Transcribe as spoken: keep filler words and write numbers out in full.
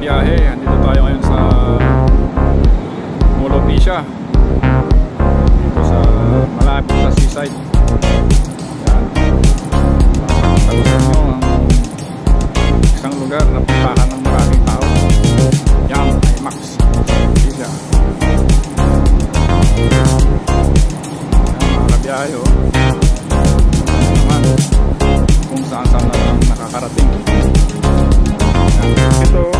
biyahe. Andito tayo ngayon sa Molopisya, dito sa malapit sa seaside. Yan. Tagusin nyo ang isang lugar na puntahan ng maraming tao. Yan, IMAX Molopisya. Yan, mga kabiyahe, oh. Naman kung saan saan na nakakarating. Yan. Ito